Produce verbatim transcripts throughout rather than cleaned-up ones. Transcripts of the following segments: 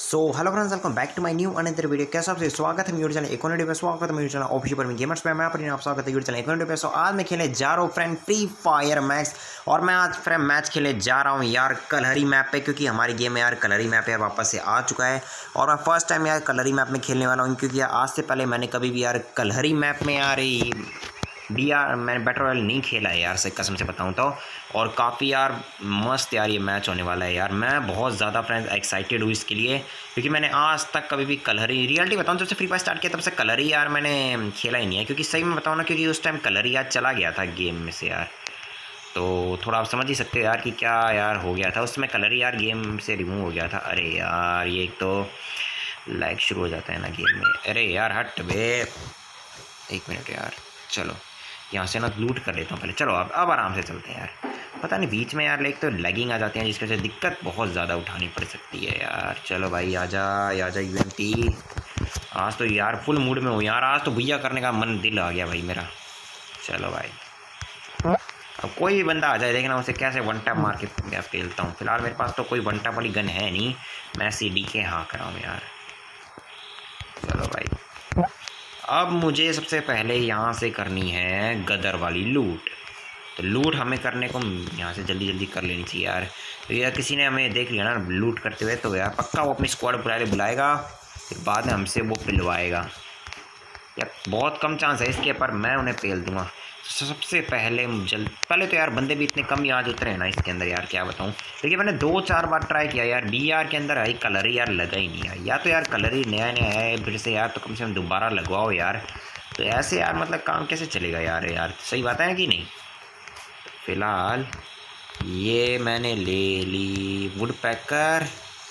So hello friends, welcome back to my new another video. कैसा आपसे स्वागत है मेरे चैनल एक और वीडियो पे। स्वागत है मेरे चैनल ऑफिशियल पर गेमर्स पे। मैं अपने आप स्वागत है मेरे चैनल एक और वीडियो पे। सो आज मैं खेलने जा रहा हूँ फ्रेंड फ्री फायर मैक्स, और मैं आज फ्रेंड मैच खेलने जा रहा हूँ यार कलहरी मैप पे, क्योंकि हमारी गेम में यार कलहरी मैप यार वापस से आ चुका है। और मैं फर्स्ट टाइम यार कलहरी मैप में खेलने वाला हूँ, क्योंकि आज से पहले मैंने कभी भी यार कलहरी मैप में यार डी आर मैंने बैटल रॉयल नहीं खेला है यार, से कसम से बताऊं तो। और काफ़ी यार मस्त यार ये मैच होने वाला है यार। मैं बहुत ज़्यादा फ्रेंड्स एक्साइटेड हूँ इसके लिए, क्योंकि मैंने आज तक कभी भी कलहरी, रियलिटी बताऊं, जब से फ्री फायर स्टार्ट किया तब से कलहरी यार मैंने खेला ही नहीं है। क्योंकि सही में बताऊँ ना, क्योंकि उस टाइम कलहरी यार चला गया था गेम में से यार, तो थोड़ा आप समझ ही सकते हो यार कि क्या यार हो गया था उसमें। कलहरी यार गेम से रिमूव हो गया था। अरे यार ये एक तो लाइक शुरू हो जाता है ना गेम में। अरे यार हट बे, एक मिनट यार। चलो यहाँ से ना लूट कर लेता हूँ पहले। चलो अब अब आराम से चलते हैं यार। पता नहीं बीच में यार लाइक तो लैगिंग आ जाती है, जिसकी वजह से दिक्कत बहुत ज़्यादा उठानी पड़ सकती है यार। चलो भाई आजा आजा यू एम टी। आज तो यार फुल मूड में हूँ यार, आज तो भैया करने का मन दिल आ गया भाई मेरा। चलो भाई अब कोई भी बंदा आ जाए, देखना उसे कैसे वन टैप मार के मैं फेलता हूँ। फिलहाल मेरे पास तो कोई वन टैप वाली गन है नहीं, मैं सी डी के हाँ कराऊँ यार। चलो भाई अब मुझे सबसे पहले यहाँ से करनी है गदर वाली लूट। तो लूट हमें करने को यहाँ से जल्दी जल्दी कर लेनी चाहिए यार। तो यार किसी ने हमें देख लिया ना लूट करते हुए, तो यार पक्का वो अपनी स्क्वाड बुला बुलाएगा, फिर बाद में हमसे वो पिलवाएगा। यार बहुत कम चांस है इसके, पर मैं उन्हें पेल दूंगा। सबसे पहले जल्द पहले तो यार बंदे भी इतने कम आज उतरे हैं ना इसके अंदर यार, क्या बताऊँ। देखिए मैंने दो चार बार ट्राई किया यार, डी आर के अंदर आई कलर यार लगा ही नहीं है। या तो यार कलर ही नया नया है फिर से यार, तो कम से कम दोबारा लगवाओ यार। तो ऐसे यार मतलब काम कैसे चलेगा यार। यार सही बात है कि नहीं। फिलहाल ये मैंने ले ली वुड पैकर,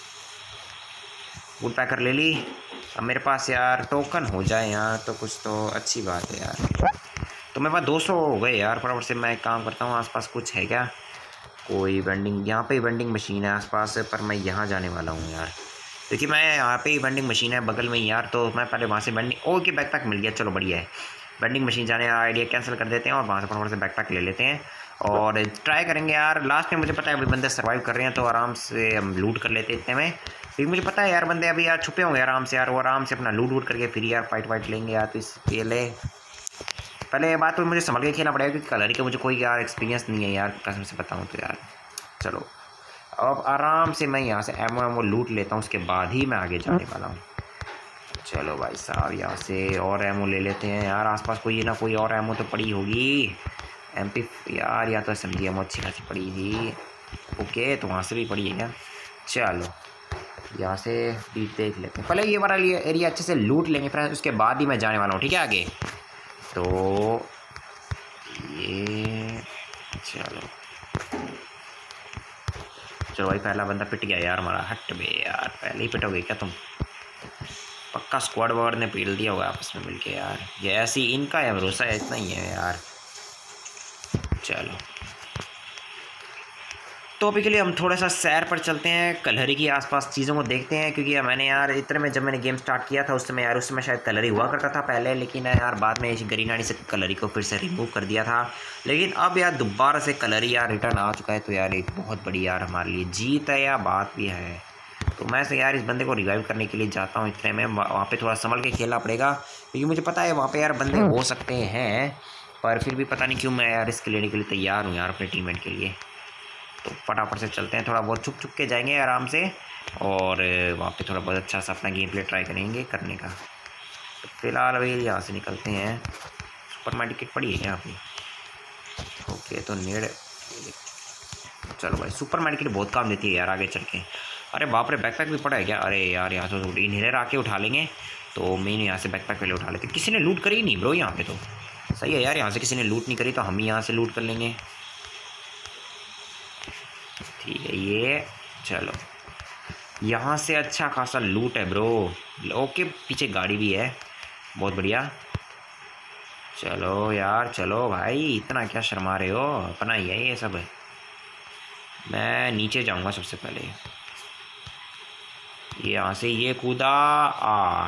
वुड पैकर ले ली। अब मेरे पास यार टोकन हो जाए यार तो कुछ तो अच्छी बात है यार। तो मेरे पास दो सौ हो गए यार। फटाफट से मैं एक काम करता हूँ, आसपास कुछ है क्या कोई वेंडिंग? यहाँ पे वेंडिंग मशीन है आसपास, पर मैं यहाँ जाने वाला हूँ यार, क्योंकि मैं यहाँ पे ही वेंडिंग मशीन है बगल में ही यार। तो मैं पहले वहाँ से वेंडिंग, ओके बैकपैक मिल गया, चलो बढ़िया है। वेंडिंग मशीन जाने का आइडिया कैंसिल कर देते हैं और वहाँ से फटाफट से बैकपैक ले लेते हैं और ट्राई करेंगे यार। लास्ट में मुझे पता है अभी बंदे सर्वाइव कर रहे हैं, तो आराम से हम लूट कर लेते हैं इतने में। क्योंकि मुझे पता है यार बंदे अभी यार छुपे होंगे आराम से यार, वो आराम से अपना लूट वूट करके फिर यार फाइट वाइट लेंगे यार। तो इसके लिए पहले ये बात तो मुझे संभल के खेलना पड़ेगा, क्योंकि कलर का मुझे कोई यार एक्सपीरियंस नहीं है यार, कसम से बताऊँ तो यार। चलो अब आराम से मैं यहाँ से एमओ एमओ लूट लेता हूँ, उसके बाद ही मैं आगे जाने वाला हूँ। चलो भाई साहब यहाँ से और एमओ ले लेते हैं यार। आसपास कोई ना कोई और एमओ तो पड़ी होगी। एम पी यार या तो एस एम जी एमओ अच्छी खासी पड़ी थी। ओके तो वहाँ से भी पड़ी है क्या? चलो यहाँ से भी देख लेते हैं। पहले ये वाला एरिया अच्छे से लूट लेंगे फ्रेंड्स, उसके बाद ही मैं जाने वाला हूँ, ठीक है आगे। तो ये चलो चलो भाई पहला बंदा पिट गया यार हमारा। हट बे यार, पहले ही पिटोगे क्या तुम? पक्का स्क्वाड वार्ड ने पेल दिया होगा आपस में मिलके यार। ये ऐसी इनका है भरोसा है, इतना ही है यार। चलो तो अभी के लिए हम थोड़ा सा सैर पर चलते हैं, कलहरी के आसपास चीज़ों को देखते हैं। क्योंकि मैंने यार इतने में जब मैंने गेम स्टार्ट किया था उस समय यार, उस समय शायद कलहरी हुआ करता था पहले, लेकिन यार बाद में इस गरीनानी से कलहरी को फिर से रिमूव कर दिया था। लेकिन अब यार दोबारा से कलहरी यार रिटर्न आ चुका है, तो यार एक बहुत बड़ी यार हमारे लिए जीत है या बात भी है। तो मैं से यार इस बंदे को रिवाइव करने के लिए जाता हूँ। इतने में वहाँ पे थोड़ा संभल के खेलना पड़ेगा, क्योंकि मुझे पता है वहाँ पे यार बंदे हो सकते हैं, पर फिर भी पता नहीं क्यों मैं यार रिस्क लेने के लिए तैयार हूँ यार अपने टीममेट के लिए। तो फटाफट से चलते हैं, थोड़ा बहुत छुप छुप के जाएंगे आराम से, और वहाँ पे थोड़ा बहुत अच्छा सा अपना गेम प्ले ट्राई करेंगे करने का। तो फिलहाल अभी यहाँ से निकलते हैं। सुपर मार्केट पड़ी है यहाँ पे? ओके तो नेड़, चलो भाई सुपर मार्केट बहुत काम देती है यार आगे चल के। अरे बाप रे बैकपैक भी पड़ा है क्या? अरे यार यहाँ से इन्हेलर आके उठा लेंगे, तो मेन यहाँ से बैकपैक पहले उठा लेते। किसी ने लूट करी नहीं ब्रो यहाँ पे? तो सही है यार, यहाँ से किसी ने लूट नहीं करी, तो हम ही यहाँ से लूट कर लेंगे। ठीक है ये चलो यहाँ से अच्छा खासा लूट है ब्रो। ओके पीछे गाड़ी भी है, बहुत बढ़िया। चलो यार चलो भाई, इतना क्या शर्मा रहे हो, अपना ही है ये सब। मैं नीचे जाऊंगा सबसे पहले। ये यहाँ से ये कूदा, आ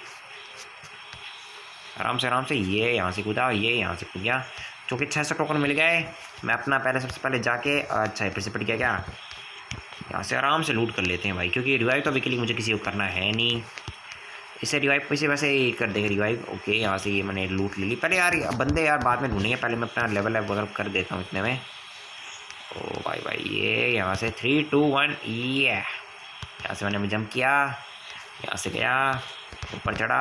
आराम से आराम से ये यहाँ से कूदा, ये यहाँ से कूद गया। चूँकि छः सौ टोकन मिल गए, मैं अपना पहले सबसे पहले जाके, अच्छा फिर से पिट गया क्या? यहाँ से आराम से लूट कर लेते हैं भाई, क्योंकि रिवाइव तो अभी के लिए मुझे किसी को करना है नहीं। इसे रिवाइव पैसे वैसे ही कर देंगे रिवाइव। ओके, यहाँ से ये मैंने लूट ले ली। पहले यार बंदे यार बाद में ढूंढेंगे, पहले मैं अपना लेवल अप वगैरह कर देता हूँ इतने में। ओ भाई भाई ये यहाँ से थ्री टू वन ये यहाँ से मैंने जंप किया, यहाँ से गया, ऊपर चढ़ा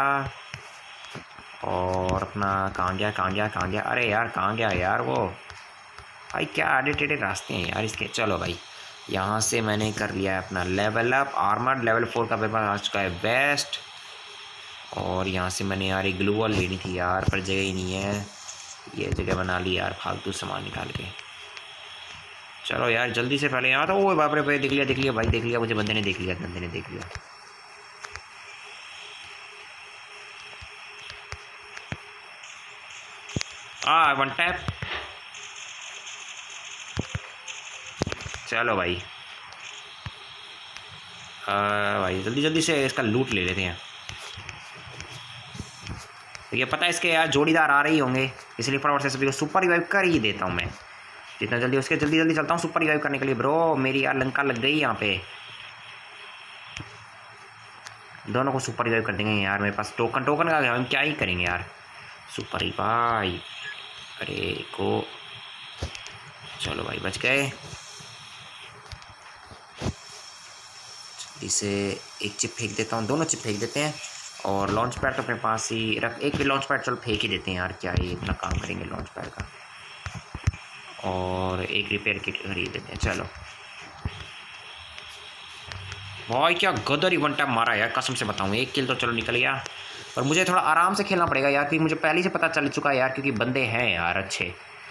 और अपना कहाँ गया कहाँ गया कहाँ गया अरे यार कहाँ गया यार वो भाई, क्या आड़े टेढ़े रास्ते हैं यार इसके। चलो भाई यहाँ से मैंने कर लिया है अपना level up. Armoured level four का पेपर आ चुका है बेस्ट। और यहाँ से मैंने यार एक ग्लू वॉल लेनी थी यार, पर जगह ही नहीं है। ये जगह बना ली यार फालतू सामान निकाल के। चलो यार जल्दी से पहले यहाँ तो वो बाप रे भाई, देख लिया देख लिया भाई देख लिया, मुझे बंदे ने देख लिया, बंदे ने देख लिया। आ वन टैप। चलो भाई आ, भाई जल्दी जल्दी से इसका लूट ले लेते हैं। तो ये पता है इसके यार जोड़ीदार आ रही होंगे, इसलिए फटाफट से सभी को सुपर रिवाइव कर ही देता हूँ मैं। जितना जल्दी उसके जल्दी जल्दी चलता हूँ सुपर रिवाइव करने के लिए। ब्रो मेरी यार लंका लग गई यहाँ पे, दोनों को सुपर रिवाइव कर देंगे यार। मेरे पास टोकन टोकन का हम क्या ही करेंगे यार। सुपर रिवाइव अरे को, चलो भाई बच गए। जल्दी से एक चिप फेंक देता हूँ, दोनों चिप फेंक देते हैं। और लॉन्च पैड तो अपने पास ही रख, एक भी लॉन्च पैड चलो फेंक ही देते हैं यार, क्या ही इतना काम करेंगे लॉन्च पैड का। और एक रिपेयर किट खरीद देते हैं। चलो भाई क्या गदर ही वन टैप मारा यार, कसम से बताऊँ। एक किल तो चलो निकल गया, पर मुझे थोड़ा आराम से खेलना पड़ेगा यार, क्योंकि मुझे पहले से पता चल चुका है यार, क्योंकि बंदे हैं यार अच्छे।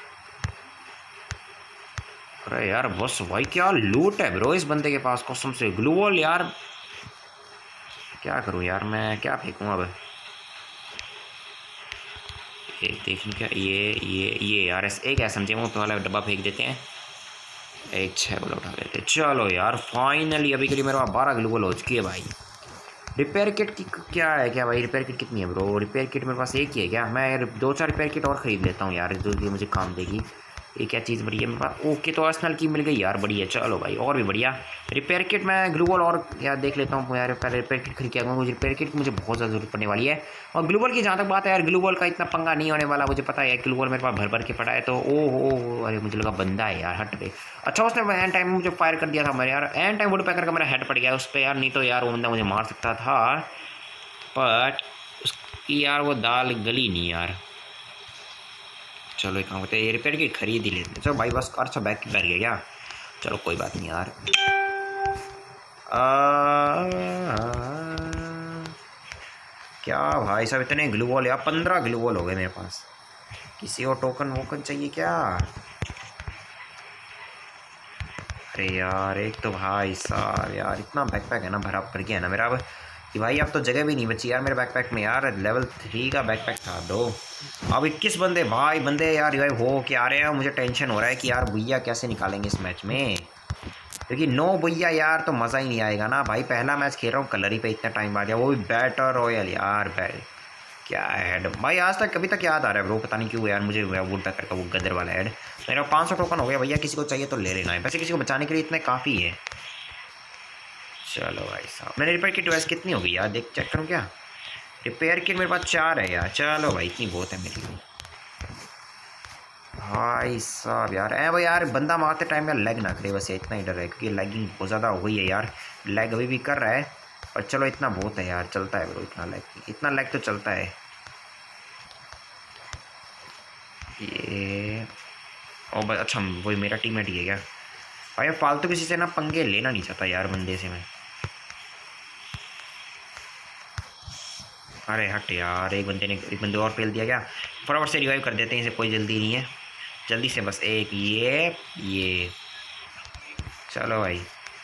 अरे यार बस भाई क्या लूट है ब्रो इस बंदे के पास, कसम से। ग्लू वॉल यार क्या करूं यार मैं, क्या फेंकूं अब। एक देखने क्या ये ये ये यार एक एस एम जी वाला डब्बा फेंक देते हैं, एक छः वाला उठा लेते हैं। चलो यार फाइनली अभी के लिए मेरे पास बारह ग्लू वॉल हो चुकी है भाई। रिपेयर किट की क्या है क्या भाई, रिपेयर किट कितनी है ब्रो? रिपेयर किट मेरे पास एक ही है क्या? मैं दो चार रिपेयर किट और ख़रीद लेता हूँ यार, जो कि मुझे काम देगी। ये क्या चीज़ बढ़िया मेरे पास? ओके तो अर्सनल की मिल गई यार, बढ़िया। चलो भाई और भी बढ़िया रिपेयर किट मैं ग्लू वॉल और यार देख लेता हूँ यार, पहले रिपेयर किट खरीद के आऊँगा। मुझे रिपेयर किट की मुझे बहुत ज़्यादा जरूरत पड़ने वाली है। और ग्लू वॉल की जहाँ तक बात है यार, ग्लू वॉल का इतना पंगा नहीं होने वाला, मुझे पता है। ग्लू वॉल मेरे पास भर भर के पड़ा है तो ओ हो, अरे मुझे लगा बंदा है यार, हट पे। अच्छा उसने एंड टाइम में मुझे फायर कर दिया था मेरे यार, एंड टाइम वुड पैकर का मेरा हेड पड़ गया उस पर यार, नहीं तो यार वो बंदा मुझे मार सकता था, बट उसकी यार वो दाल गली नहीं यार। चलो एक काम करते हैं, ये रिपेयर की खरीद ही लेते हैं। चलो भाई बस, अच्छा बैक की बैठ गया क्या? चलो कोई बात नहीं यार। आ, आ, क्या भाई साहब इतने ग्लू वॉल यार, पंद्रह ग्लू वॉल हो गए मेरे पास। किसी और टोकन वोकन चाहिए क्या? अरे यार एक तो भाई साहब यार इतना बैकपैक है ना, भरा भर गया है ना मेरा अब कि भाई अब तो जगह भी नहीं बची यार मेरे बैकपैक में यार। लेवल थ्री का बैकपैक था दो, अब इक्कीस बंदे भाई बंदे यार रिवाइव हो के आ रहे हैं। मुझे टेंशन हो रहा है कि यार भैया कैसे निकालेंगे इस मैच में, क्योंकि नो भैया यार तो मज़ा ही नहीं आएगा ना भाई। पहला मैच खेल रहा हूँ कलर ही पे इतना टाइम बाद, वो भी बैटर रॉयल यार। बैट क्या हेड भाई, आज तक कभी तक याद आ रहा है ब्रो, पता नहीं क्यों यार मुझे वुड पैकर का वो गदर वाला हेड। मेरा पाँच सौ टोकन हो गया भैया, किसी को चाहिए तो ले लेना है, वैसे किसी को बचाने के लिए इतने काफ़ी है। चलो भाई साहब मैंने रिपेयर किट वैसे कितनी हो गई यार, देख चेक करूँ क्या? रिपेयर किट मेरे पास चार है यार। चलो भाई इतनी बहुत है मेरे लिए भाई साहब यार। ए भाई यार बंदा मारते टाइम यार लैग ना करे, बस इतना ही डर है, क्योंकि लैगिंग बहुत ज़्यादा हो गई है यार। लैग अभी भी कर रहा है, पर चलो इतना बहुत है यार, चलता है ब्रो इतना लैग, इतना लैग तो चलता है। ये ओ भाई अच्छा वही मेरा टीममेट ही है क्या भाई? फालतू किसी से ना पंगे लेना नहीं चाहता यार बंदे से मैं। अरे हट यार, एक बंदे ने एक बंदे और फेल दिया क्या? फटाफट से रिवाइव कर देते हैं इसे, कोई जल्दी नहीं है, जल्दी से बस एक ये ये चलो भाई।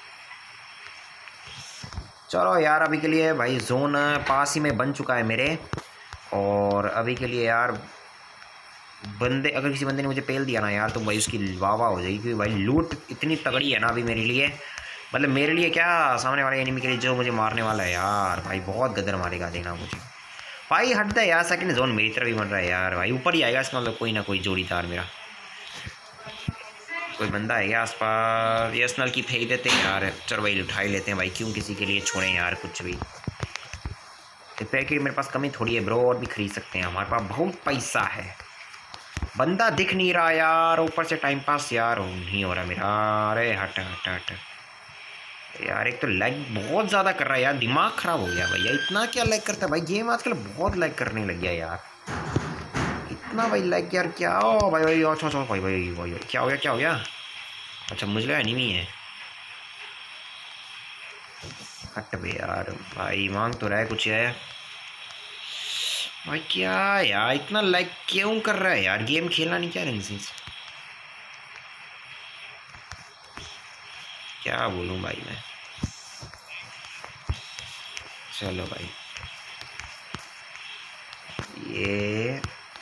चलो यार अभी के लिए भाई जोन पास ही में बन चुका है मेरे, और अभी के लिए यार बंदे अगर किसी बंदे ने मुझे पेल दिया ना यार तो भाई उसकी वाह वाह हो जाएगी, क्योंकि भाई लूट इतनी तगड़ी है ना अभी मेरे लिए, मतलब मेरे लिए क्या सामने वाले एनिमी के लिए जो मुझे मारने वाला है यार। भाई बहुत गदर मारेगा देना मुझे भाई, हट दे यार। सेकंड जोन मेरी तरफ ही बन रहा है यार, भाई ऊपर ही आएगा इसका मतलब कोई ना कोई जोड़ीदार मेरा। कोई बंदा है क्या आसपास? ये स्नल की फेंक देते हैं यार। चलो भाई उठा ही लेते हैं भाई, क्यों किसी के लिए छोड़ें यार कुछ भी। रिपेयर किट मेरे पास कमी थोड़ी है ब्रो, और भी खरीद सकते हैं, हमारे पास बहुत पैसा है। बंदा दिख नहीं रहा यार, ऊपर से टाइम पास यार नहीं हो रहा मेरा। अरे हट हट हट यार, एक तो लैग बहुत ज़्यादा कर रहा है यार, दिमाग ख़राब हो गया भैया। इतना क्या लैग करता है भाई, गेम आजकल बहुत लैग करने लग गया यार। इतना भाई लैग यार, क्या हो भाई भाई? अच्छा अच्छा भाई भाई भाई क्या हो गया, क्या हो गया? अच्छा मुझे लगा एनिमी है। हट बे यार भाई, मांग तो रहा है कुछ है भाई। क्या यार इतना लैग क्यों कर रहा है यार, गेम खेलना नहीं क्या रही चीज? क्या बोलूं भाई मैं। चलो भाई ये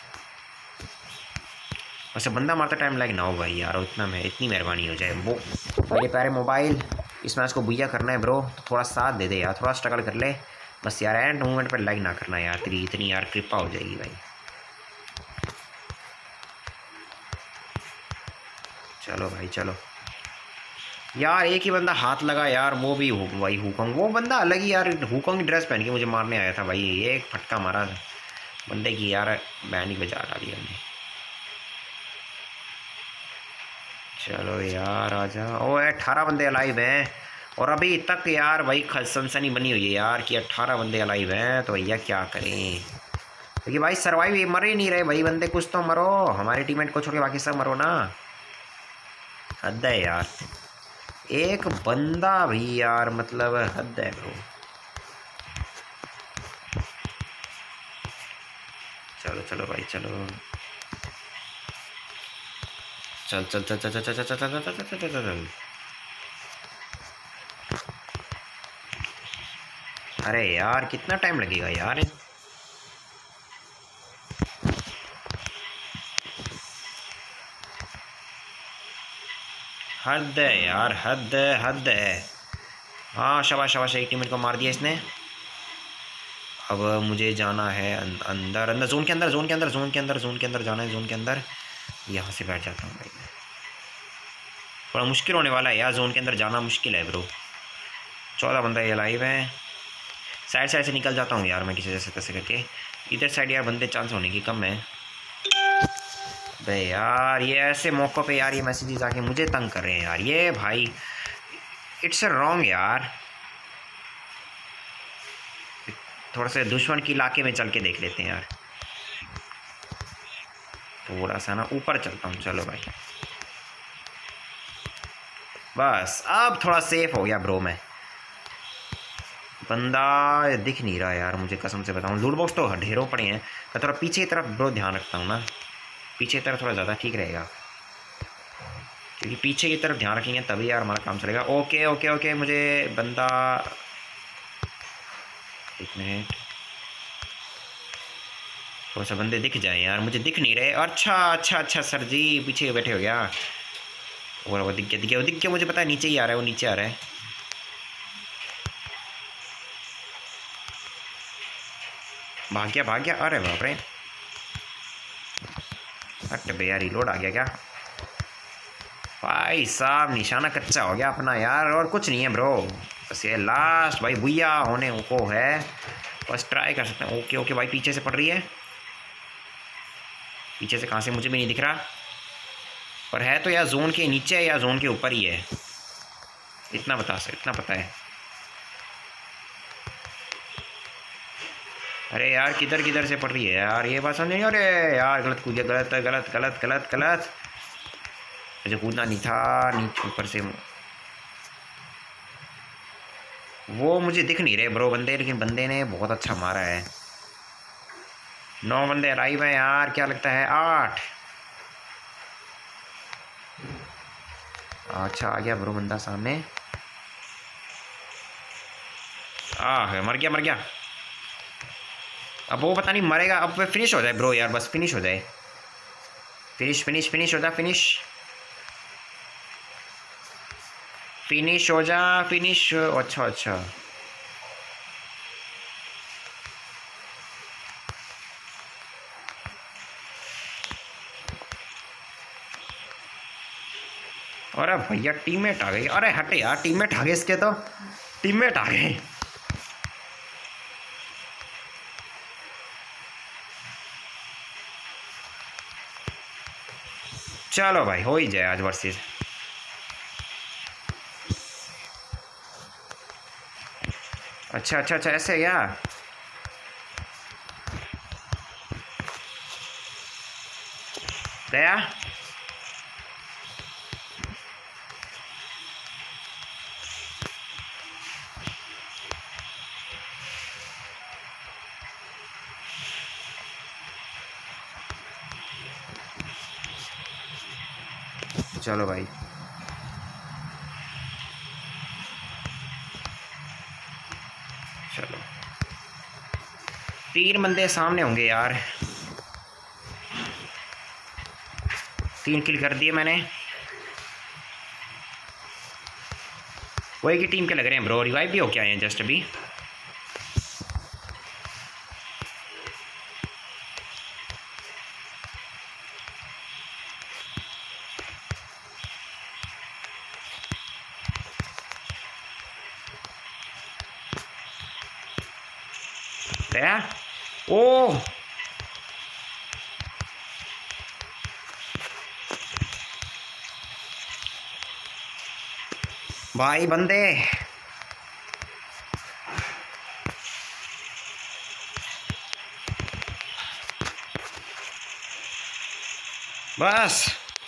वैसे बंदा मारता टाइम लैग ना हो भाई यार, इतना में इतनी मेहरबानी हो जाए। वो मेरे प्यारे मोबाइल, इस मैच को बुया करना है ब्रो, तो थोड़ा साथ दे दे यार, थोड़ा स्ट्रगल कर ले बस यार। एंड मूवमेंट पर लैग ना करना यार, तेरी इतनी यार कृपा हो जाएगी भाई। चलो भाई चलो यार, एक ही बंदा हाथ लगा यार, वो भी भाई हुकंग, वो बंदा अलग ही यार, हुकंग की ड्रेस पहन के मुझे मारने आया था भाई। एक फटका मारा बंदे की यार, बैंड ही बजा डाली हमने। चलो यार आजा। ओ अट्ठारह बंदे अलाइव हैं, और अभी तक यार भाई सनसनी बनी हुई है यार कि अट्ठारह बंदे अलाइव हैं, तो भैया क्या करें। क्योंकि भाई सर्वाइव मर ही नहीं रहे भाई बंदे, कुछ तो मरो, हमारे टीममेट को छोड़ के बाकी सब मरो ना। हद है यार, एक बंदा भी यार, मतलब हद है ब्रो। चलो चलो भाई चलो, चल चल चल चल चल चल चल चल चल चल चल चल चल। अरे यार कितना टाइम लगेगा यार। हद है यार, हद है हद है। हाँ शाबाश शाबाश, एक टीममेट को मार दिया इसने। अब मुझे जाना है अंदर अंदर, जोन के अंदर, जोन के अंदर, जोन के अंदर, जोन के अंदर जाना है, जोन के अंदर। यहाँ से बैठ जाता हूँ भाई। थोड़ा मुश्किल होने वाला है यार, जोन के अंदर जाना मुश्किल है ब्रो। चौदह बंदा ये लाइव है। साइड साइड से निकल जाता हूँ यार मैं, किसी जैसे तैसे करके। इधर साइड यार बंदे चांस होने की कम है भाई यार। ये ऐसे मौक़ों पे यार ये मैसेजेस आके मुझे तंग कर रहे हैं यार, ये भाई इट्स रॉन्ग यार। थोड़ा सा दुश्मन के इलाके में चल के देख लेते हैं यार, थोड़ा सा ना ऊपर चलता हूँ। चलो भाई बस अब थोड़ा सेफ हो गया ब्रो मैं। बंदा दिख नहीं रहा यार मुझे, कसम से बताऊँ। लूट बॉक्स तो ढेरों पड़े हैं, मैं थोड़ा पीछे की तरफ ब्रो ध्यान रखता हूँ ना, पीछे की तरफ थोड़ा ज़्यादा ठीक रहेगा, क्योंकि पीछे की तरफ ध्यान रखेंगे तभी यार हमारा काम चलेगा। ओके ओके ओके, मुझे बंदा, एक मिनट, थोड़ा सा बंदे दिख जाए यार, मुझे दिख नहीं रहे। अच्छा अच्छा अच्छा सर जी, पीछे बैठे हो गया। और वो दिख गया दिख गया दिख गया, मुझे पता है नीचे ही आ रहा है, वो नीचे आ रहा है। भाग गया भाग गया, अरे बाप रे। हट बे यार, रिलोड आ गया क्या भाई साहब? निशाना कच्चा हो गया अपना यार, और कुछ नहीं है ब्रो, बस ये लास्ट भाई भुइया होने को है, बस ट्राई कर सकते हैं। ओके ओके भाई, पीछे से पड़ रही है, पीछे से कहाँ से मुझे भी नहीं दिख रहा, पर है तो यार जोन के नीचे है या जोन के ऊपर ही है, इतना बता सकते, इतना पता है। अरे यार किधर किधर से पड़ रही है यार, ये बात समझ नहीं। अरे यार गलत कूद गया, गलत गलत गलत गलत गलत, मुझे कूदना नहीं था नीचे, ऊपर से वो मुझे दिख नहीं रहे ब्रो बंदे, लेकिन बंदे ने बहुत अच्छा मारा है। नौ बंदे अलाइव हैं यार, क्या लगता है आठ। अच्छा आ गया ब्रो बंदा सामने, आ मर गया मर गया। अब वो पता नहीं मरेगा, अब फिनिश हो जाए ब्रो यार, बस फिनिश हो जाए, फिनिश फिनिश फिनिश हो जा, फिनिश फिनिश हो जा, फिनिश। अच्छा अच्छा अरे भैया टीममेट आ गई। अरे हटे यार, टीममेट आ गए इसके, तो टीममेट आ गए। चलो भाई हो ही जाए आज वर्सेस। अच्छा अच्छा अच्छा ऐसे क्या? दया चलो भाई। चलो तीन बंदे सामने होंगे यार। तीन किल कर दिए मैंने। वही की टीम के लग रहे हैं ब्रो। रिवाइव भी हो क्या हैं जस्ट अभी। दया ओ भाई बंदे बस।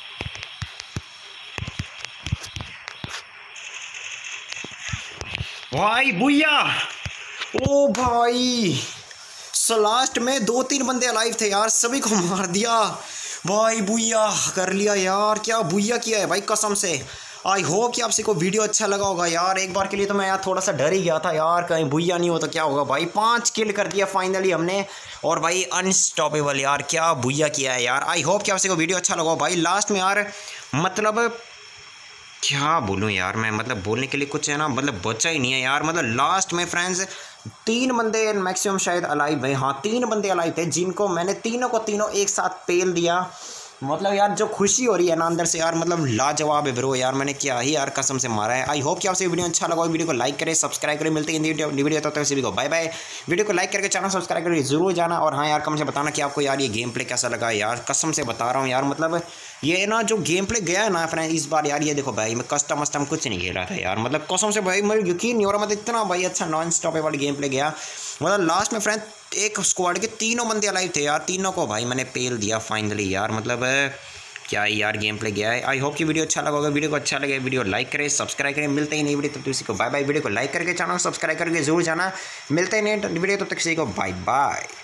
भाई बुया ओ भाई लास्ट में दो तीन बंदे अलाइव थे यार, सभी को मार दिया भाई। बुया कर लिया यार, क्या बुया किया है भाई कसम से। आई होप कि आपसे को वीडियो अच्छा लगा होगा यार। एक बार के लिए तो मैं यार थोड़ा सा डर ही गया था यार, कहीं बुया नहीं हो तो क्या होगा भाई। पांच किल कर दिया फाइनली हमने, और भाई अनस्टॉपेबल यार, क्या बुया किया है यार। आई होप कि आपसे को वीडियो अच्छा लगा भाई। लास्ट में यार मतलब क्या बोलूँ यार मैं, मतलब बोलने के लिए कुछ है ना, मतलब बचा ही नहीं है यार। मतलब लास्ट में फ्रेंड्स तीन बंदे मैक्सिमम शायद अलाइव है, हाँ तीन बंदे अलाइव थे, जिनको मैंने तीनों को तीनों एक साथ पेल दिया। मतलब यार जो खुशी हो रही है ना अंदर से यार, मतलब लाजवाब है ब्रो यार। मैंने क्या ही यार कसम से मारा है। आई होप कि आपसे वीडियो अच्छा लगा। वीडियो को लाइक करें, सब्सक्राइब करें। मिलते हैं वीडियो तब तक सभी को बाय बाय। वीडियो को लाइक करके चैनल सब्सक्राइब करके जरूर जाना। और हाँ यार कम से बताना कि आपको यार ये गेम प्ले कैसा लगा यार। कसम से बता रहा हूँ यार, मतलब ये ना जो गेम प्ले गया है ना फ्रेंड इस बार यार, ये देखो भाई मैं कस्टम वस्टम कुछ नहीं खेला था यार। मतलब कसम से भाई मुझे यकीन नहीं हो रहा, मतलब इतना भाई अच्छा नॉन स्टॉपेबल गेम प्ले गया। मतलब लास्ट में फ्रेंड एक स्क्वाड के तीनों बंदे अलाइव थे यार, तीनों को भाई मैंने पेल दिया फाइनली यार। मतलब क्या यार गेम प्ले गया है। आई होप कि वीडियो अच्छा लगा होगा। वीडियो को अच्छा लगे वीडियो लाइक करें, सब्सक्राइब करें। मिलते ही नई वीडियो तब तक किसी को बाय बाय। वीडियो को लाइक करके चैनल सब्सक्राइब करके जरूर जाना। मिलते ही नई वीडियो तब तक किसी को बाय बाय।